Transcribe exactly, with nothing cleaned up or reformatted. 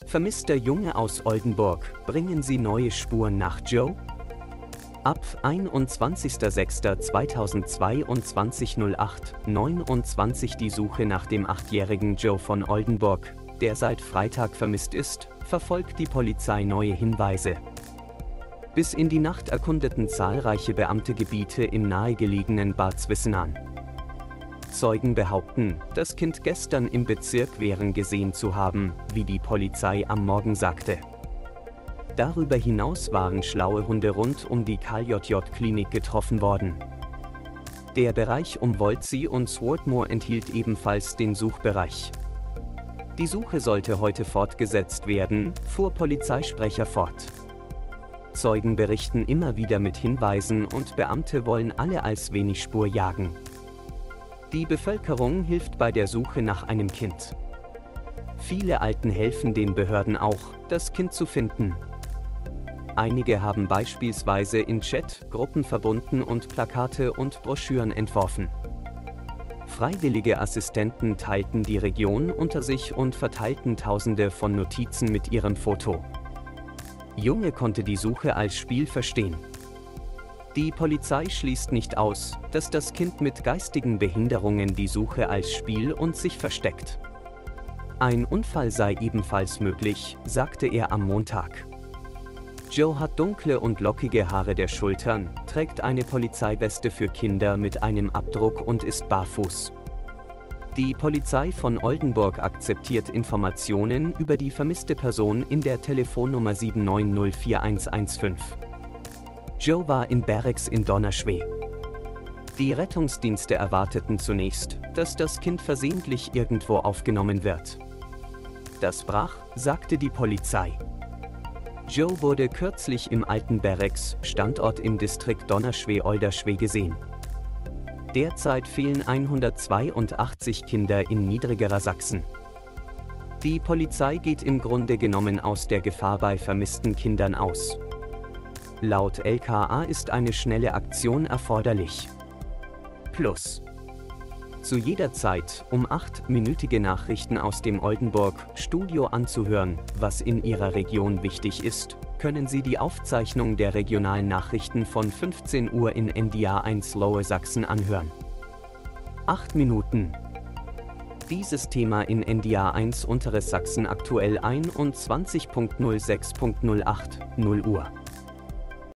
Vermisster Junge aus Oldenburg, bringen Sie neue Spuren nach Joe? Ab einundzwanzigster sechster zweitausendzweiundzwanzig null acht neunundzwanzig die Suche nach dem achtjährigen Joe von Oldenburg, der seit Freitag vermisst ist, verfolgt die Polizei neue Hinweise. Bis in die Nacht erkundeten zahlreiche Beamte Gebiete im nahegelegenen Bad Zwissenahn. Zeugen behaupten, das Kind gestern im Bezirk Wehren gesehen zu haben, wie die Polizei am Morgen sagte. Darüber hinaus waren schlaue Hunde rund um die K J J-Klinik getroffen worden. Der Bereich um Woldsey und Swarthmore enthielt ebenfalls den Suchbereich. Die Suche sollte heute fortgesetzt werden, fuhr Polizeisprecher fort. Zeugen berichten immer wieder mit Hinweisen und Beamte wollen alle als wenig Spur jagen. Die Bevölkerung hilft bei der Suche nach einem Kind. Viele Alten helfen den Behörden auch, das Kind zu finden. Einige haben beispielsweise in Chat-Gruppen verbunden und Plakate und Broschüren entworfen. Freiwillige Assistenten teilten die Region unter sich und verteilten Tausende von Notizen mit ihrem Foto. Junge konnte die Suche als Spiel verstehen. Die Polizei schließt nicht aus, dass das Kind mit geistigen Behinderungen die Suche als Spiel und sich versteckt. Ein Unfall sei ebenfalls möglich, sagte er am Montag. Joe hat dunkle und lockige Haare der Schultern, trägt eine Polizeiweste für Kinder mit einem Abdruck und ist barfuß. Die Polizei von Oldenburg akzeptiert Informationen über die vermisste Person in der Telefonnummer sieben neun null vier eins eins fünf. Joe war in Berrex in Donnerschweh. Die Rettungsdienste erwarteten zunächst, dass das Kind versehentlich irgendwo aufgenommen wird. Das brach, sagte die Polizei. Joe wurde kürzlich im alten Berrex, Standort im Distrikt Donnerschweh-Olderschweh gesehen. Derzeit fehlen hundertzweiundachtzig Kinder in niedrigerer Sachsen. Die Polizei geht im Grunde genommen aus der Gefahr bei vermissten Kindern aus. Laut L K A ist eine schnelle Aktion erforderlich. Plus. Zu jeder Zeit, um achtminütige Nachrichten aus dem Oldenburg-Studio anzuhören, was in Ihrer Region wichtig ist, können Sie die Aufzeichnung der regionalen Nachrichten von fünfzehn Uhr in N D R eins Lower Sachsen anhören. acht Minuten. Dieses Thema in N D R eins Unteres Sachsen aktuell einundzwanzig Punkt null sechs Punkt null acht null Uhr.